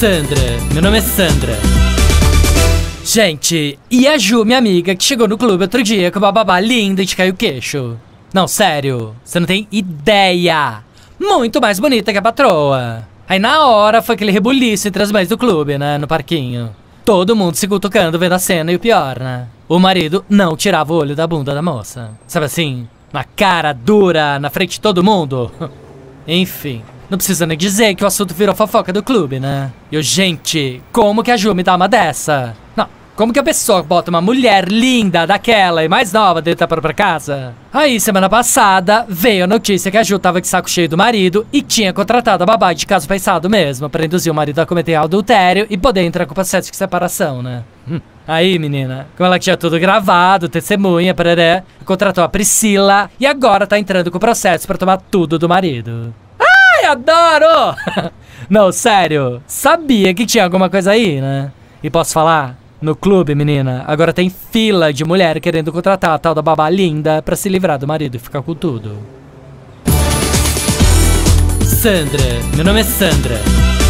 Sandra, meu nome é Sandra. Gente, e a Ju, minha amiga, que chegou no clube outro dia com uma babá linda e te caiu o queixo? Não, sério, você não tem ideia. Muito mais bonita que a patroa. Aí na hora foi aquele rebuliço entre as mães do clube, né, no parquinho. Todo mundo se cutucando vendo a cena e o pior, né? O marido não tirava o olho da bunda da moça. Sabe assim? Na cara dura, na frente de todo mundo. Enfim, não precisa nem dizer que o assunto virou fofoca do clube, né? E eu, gente, como que a Ju me dá uma dessa? Não, como que a pessoa bota uma mulher linda daquela e mais nova dentro da própria casa? Aí, semana passada, veio a notícia que a Ju tava de saco cheio do marido e tinha contratado a babá de caso pensado mesmo pra induzir o marido a cometer adultério e poder entrar com processo de separação, né? Aí, menina, como ela tinha tudo gravado, testemunha, pararé, contratou a Priscila e agora tá entrando com o processo pra tomar tudo do marido. Ai, adoro! Não, sério, sabia que tinha alguma coisa aí, né? E posso falar? No clube, menina, agora tem fila de mulher querendo contratar a tal da babá linda pra se livrar do marido e ficar com tudo. Sandra, meu nome é Sandra.